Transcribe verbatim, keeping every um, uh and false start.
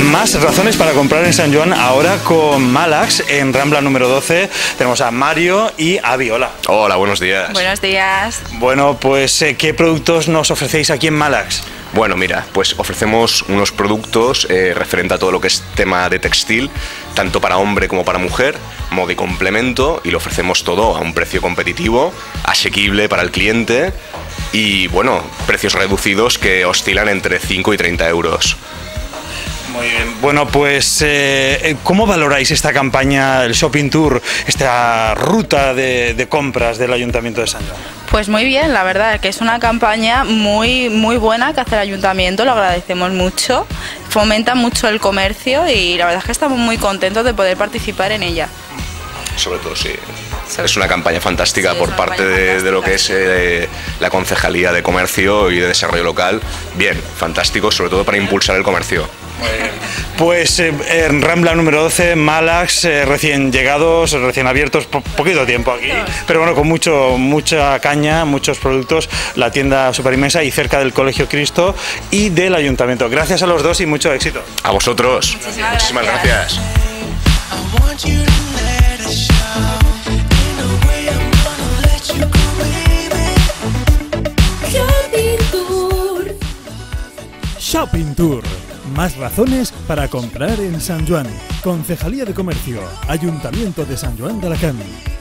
más razones para comprar en Sant Joan, ahora con Malax, en Rambla número doce. Tenemos a Mario y a Viola. Hola, buenos días. Buenos días. Bueno, pues, ¿qué productos nos ofrecéis aquí en Malax? Bueno, mira, pues ofrecemos unos productos eh, referente a todo lo que es tema de textil, tanto para hombre como para mujer, moda y complemento, y lo ofrecemos todo a un precio competitivo, asequible para el cliente y, bueno, precios reducidos que oscilan entre cinco y treinta euros. Muy bien. Bueno, pues, eh, ¿cómo valoráis esta campaña, el Shopping Tour, esta ruta de, de compras del Ayuntamiento de Sant Joan? Pues muy bien, la verdad, que es una campaña muy, muy buena que hace el Ayuntamiento, lo agradecemos mucho, fomenta mucho el comercio y la verdad es que estamos muy contentos de poder participar en ella. Sobre todo, sí. Es una campaña fantástica Sí, por una parte campaña de, de lo que es fantástica. eh, la Concejalía de Comercio y de Desarrollo Local. Bien, fantástico, sobre todo para impulsar el comercio. Pues eh, en Rambla número doce, Malax, eh, recién llegados, recién abiertos, po poquito tiempo aquí, pero bueno, con mucho, mucha caña, muchos productos, la tienda súper inmensa y cerca del Colegio Cristo y del Ayuntamiento. Gracias a los dos y mucho éxito. A vosotros. Muchísimas Muchísimas gracias. gracias. Shopping Tour. Más razones para comprar en Sant Joan. Concejalía de Comercio. Ayuntamiento de Sant Joan de Alacant.